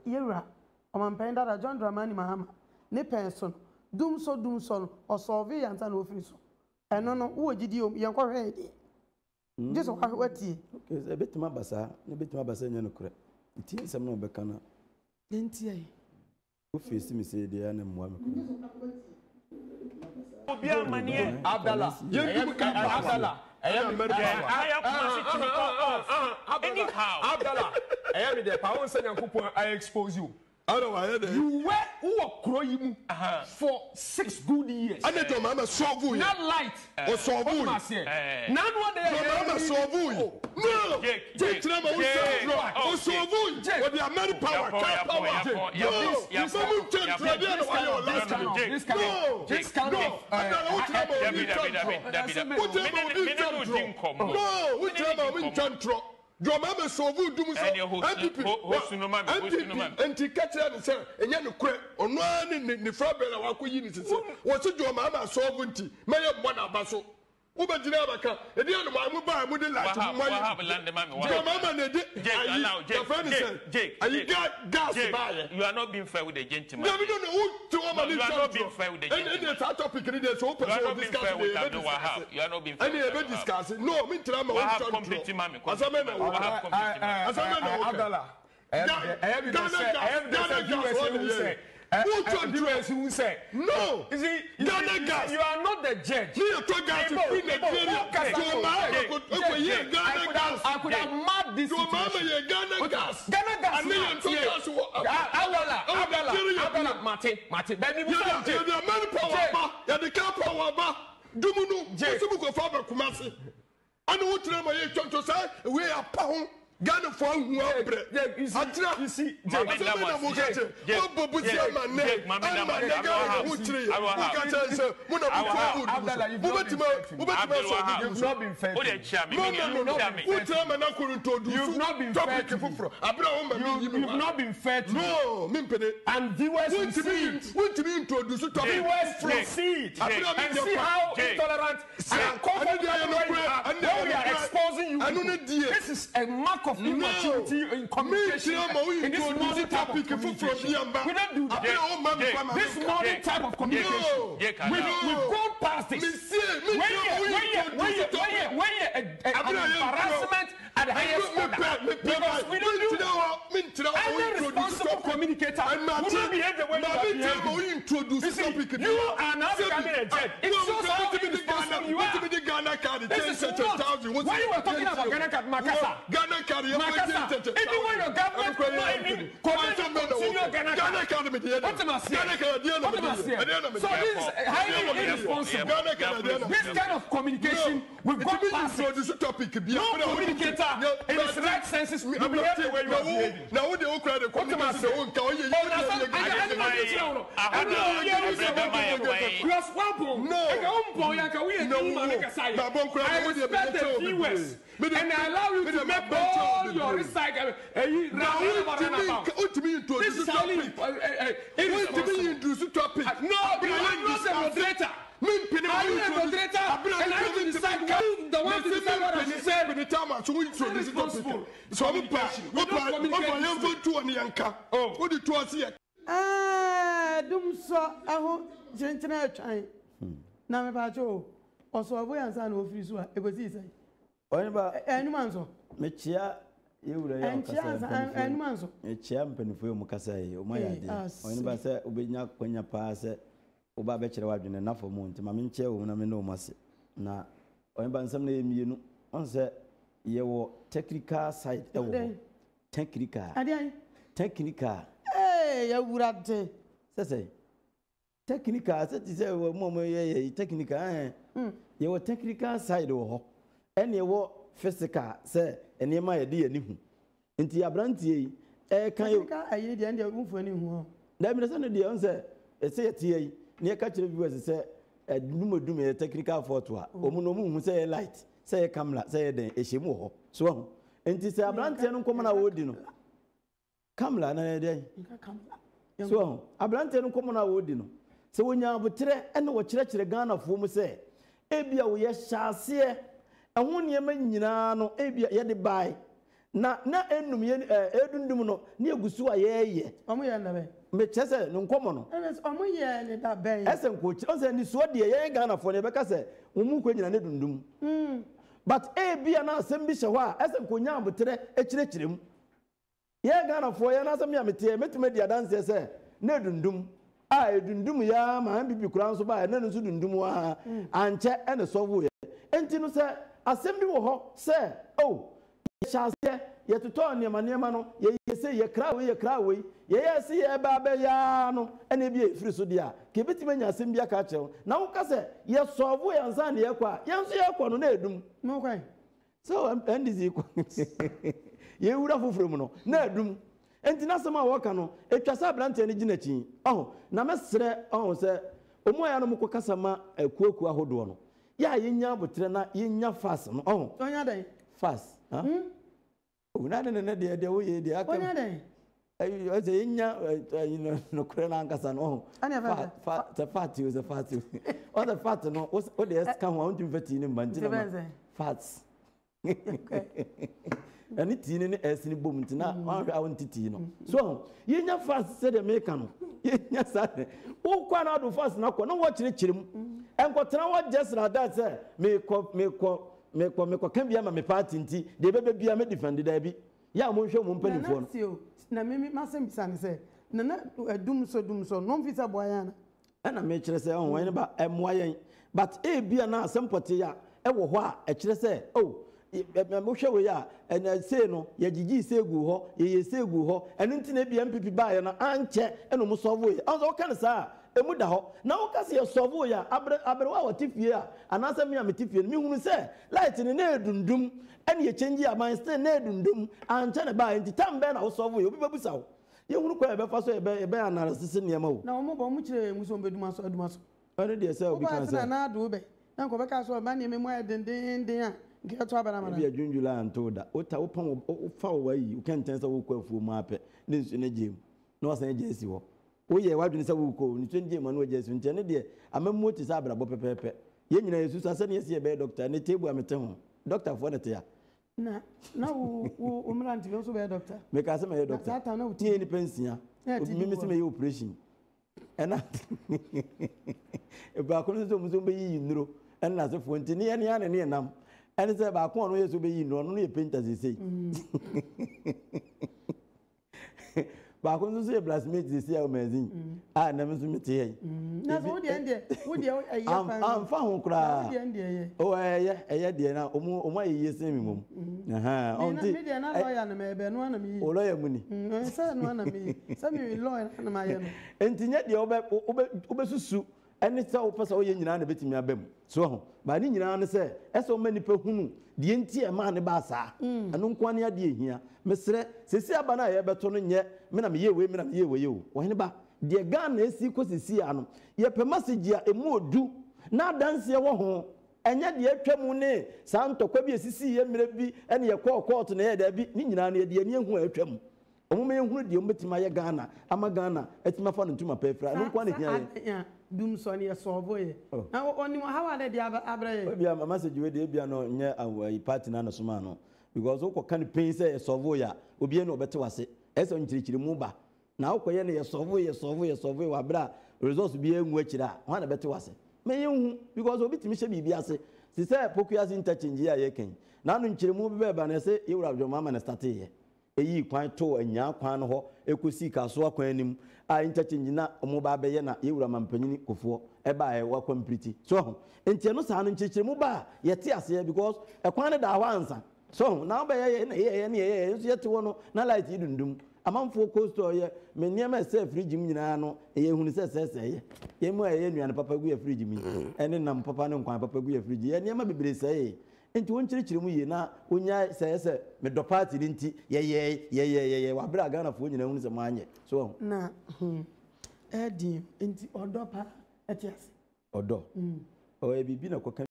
yewra omampenda da John Dramani Mahama ne person Domso or solve yansa no free so eno no wo gidi o yen ko hwe de Jesus wati okay betuma basa ne betuma basa nya no kure nti nsem no beka na nti ai o face mi say de na mwa me obi amanie Abdallah Abdallah anyhow Abdallah I am the power Nyankopon I expose you. You were who kroyimu for 6 good years. And the mama solve you. Not light or solve you. None what they mama solve you. No. Take them or solve you. Or the American power. This kind of Domso solve Domso N.P.P anti-catcher and say, and yet no crack on one in the Frabella Wakuyin. What's it your mama solventy? May have one abaso. Uber Dinabaka, and the other one wouldn't like to have a land mamma. Your friend said, you got gas. You are not being fair with the gentleman. No, we don't know who to woman. You are not being fair with the gentleman. And the topic is open. You are not being fair. You are not being fair. And they discuss it. No, me tell me. I have completed mammy. As a man, who say no. You see, you are not the judge. I could have mad this Ghana gas. Abdallah, Martin. Baby, we are the manpower. The car power. Dumunu, Jessica Faber Kumasi. I know what to say. We are pound. Ghana for who are bread. You see, you've not been fair. You've not been fair. No, and viewers proceed and see how intolerant and comfortable we are exposing you. This is a mark of immaturity in communication. In this modern type of communication. We don't do that. This modern type of communication. We've gone past this. When you're an embarrassment at the highest order. Because we don't do any responsible communicator will not behave the way you are. You are not becoming a judge. It shows how irresponsible you are. This is what. When you were talking about Ghana card, Makasa, even when your government could not even continue Ghana card, so this is highly irresponsible. This kind of communication, we've got past it. No communicator in its right senses will behave the way you are behaving. Now, what the credit I respect the viewers and I allow you to make all your recycling. This is how introduce topic. No, you are not the moderator. Are you a moderator? And I have to decide the one to decide what I should say. With the time I should introduce the topic. So I'm what did you see? Domso aho gentle try. Na me ba jo. Also avoyansa na ofiri so a egosi sai. Oneba enumanso. Me chia yewura ya okasa. Enumanso. Me chia mpanifo yo mukasa ye o mayade. Oneba se obenya kwanya pa se oba be kire wadwene na fo mu nti ma me nche wo na me no mase. Na oneba nsam na yemienu on se ye wo technical side e wo. Technical. Adian. Technical. Ya wurade. Sese. Technical se ti se wo mo ye technical ye wo technical side wo ho. Ene ye wo physical se ene ma ye de ani hu. Nti abrantie kan yo technical ayi de ande unfu ani hu ho. Da mi se no de on se ese ye tie yi ne ka kire viewers se dumodum ye technical fault wa. Omu no mu hu se ye light, se ye camera, se ye den ehemu ho. So ho. Nti se abrantie no komo na wo di no. Camera na ye den. So abrantie no komo na wo di no. Se wonya abotre ene wo kire Ghana fo mu se ebia wo ye hyase ehwo niema nyina no ebia ye de bai na enum ye edundum no na egusu a ye omo ye na be me chese no nkomo no omo ye ne da ben ese nkochi o se ni so de ye Ghana fo ne be ka se omu ko nyina ne dundum but bia na asem bi hye ho a ese nkonya abotere ekirechirem ye Ghana fo ye na asem ya mete metuma di adanse se na dundum edundum ya ma N.P.P kura nso ba na nso dundum wa anche ene so wo ye enti no se asem bi wo ho se Shase, yet to turn your manema, ye say ye cry, ye see a babayano, and it be a free sodia. Keep it when you send your catcher. Now, Cassa, yes, so we and San Yaqua, yes, Yaqua, no doom. No way. So N.D.C. Ye would have from no doom. And Tinasama Wakano, a Casablanca and Ginetti. Oh, Namasre, sir, Omoyano Mukasama, a Kuakua Hodono. Ya, yinya, but trena, yinya fast. Oh, fast. Huh? Una na de we de aka. Onya den. I say nya no krena nkasa no. Fat is a fat. All the fat no what the can want to vet in bantina. Fats. And it in as in boom tina I want it no. So nya fast said the make no. Nya sad. O kwa na do fast na ko no watch ni chirim. Enko tena what just na that say me ko kan bia ma me party nti de bebe bia me defend da bi ya mo hwe mo mpanifo no na me masem bisane se na Domso no mfisa boya na na me kire se wan ba emoa yen but bia na asempɔte ya wo ho a kire se mo hwe we ya na se no ya gigi se gu ho ye se gu ho eno nti na bia N.P.P ba ye no anche eno mo solve ye anzo kan sa emu da ho na wo kase ye solve ya abre wa wotifie a anasa me ametifie mi hunu se light ni na edundum ene ye change ya man still na edundum anche ne ba enti tambe na wo solve ye obi bebusa wo ye hunu kwa ebe fa so ebe analysis ne ma wo na wo mo mo kire muso beduma so ene de se obi kan se na do be na ko be ka so ba ne me mo den a nke to abana mana bi adwunjula antoda ota wopon fa wo yi wo kan tense wo kwafu mu ape ne nsu ne gem na wasan jesi wo oye wadwene se wo ko ni twende ma no jesi nte ne de amammo ti sa abrabo pepepe ye nyina yesu sa ne yesi be doctor ne tebu amete ho doctor fo ne te ya na wo umranti so be doctor me ka se me doctor sa ta na tie ni pensia mi se me ye operation ena e ba ko no so mu so be yi nuro ena se fo nti ne ne nam ene se ba ko no yesu be yi nuro no ye painter sei ba ko nso ye blasmate this year amazing na me so mete ye na so wo de ayi am fa ho kra wo de ye eye de na omo ayi se mi mom onti me de na lawyer na me be no na me o lawyer muni se no na me se me lawyer na ma ye no enti nye de obesusu ene se wo pesa wo ye nyina na betimi abam so ho ba ni nyina ne se ese o mani pe hunu de enti e ma ne ba sa anu nkwa ne ade ehia mesre sesi aba na ye beto no nye me na me ye we o wo hene ba de Ghana esi ko sesi ano ye pe message a emu odu na danse wo ho enye de atwam ne sa ntokwa bi esisi ye mre bi ene ye court na ye da bi ni nyina ne de ani ehu atwam omume ehunu de ometima ye Ghana ama Ghana etima fa no ntuma pefra anu nkwa ne hia Domso ne solve ye na oni how are they abra ye bia message we de bia no nye awai party na no soma no because wo kan pain say solve ya obi na obete wase ese nchirichiri mu ba na wo koye ne ye solve wa bra results bi enwu akira ho na bete wase me yenhu because obi timi hye bibi ase si say pokuas interchange ya ye ken na no nchiri mu be ba na se yewura dwo mama na start ye eyi kwan to anya kwan no ho ekosi kaso akwan anim a interchange na omo ba be ye na yewura mampanyini kofo e ba e wa complete so enti no sa no nchirichiri mu ba ye te ase because e kwan ne da ho ansa so now be ye so yete wono na light idundum amanfo coaster ye me niam se fridge mu nyina no ye hunu se ye mu ye nuane papa gu ye fridge mi ene nam papa ne nkwan papa gu ye fridge ye niam bebere se enti won chirichiri mu ye na onya se me do party nti ye wa bra Ghana fo nyina hunu se mo anye so na edi enti odo pa etias odo o e bibi na ko